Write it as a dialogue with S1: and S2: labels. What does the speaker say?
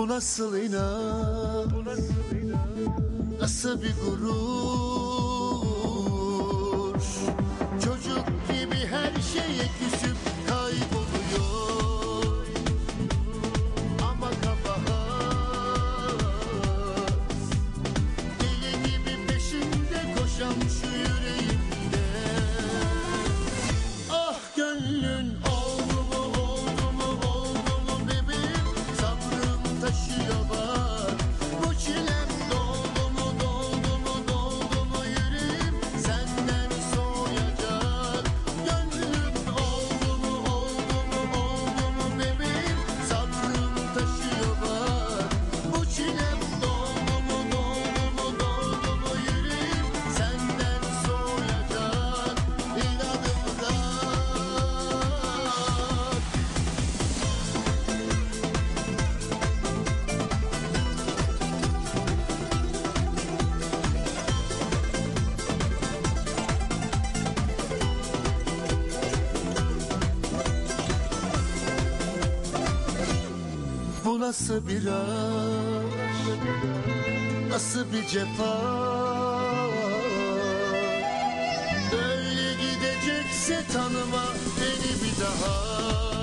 S1: Bu nasıl inat, nasıl bir gurur. Çocuk gibi her şeye küsüp kayboluyor. Ama kabahat deli gibi peşinde koşan şu yüreğimde. Ah gönlün oldu mu, oldu mu, oldu mu bebeğim? Sabrım taşıyor bak. Bu çilem doldu mu, doldu mu, doldu mu yüreğim? Senden soğuyacak. Gönlüm oldu mu, oldu mu, oldu mu bebeğim? Sabrım taşıyor bak. Bu çilem doldu mu, doldu mu, doldu mu yüreğim? Senden soğuyacak inadımdan. Bu nasıl bir aşk, nasıl bir cefa? Böyle gidecekse tanıma beni bir daha.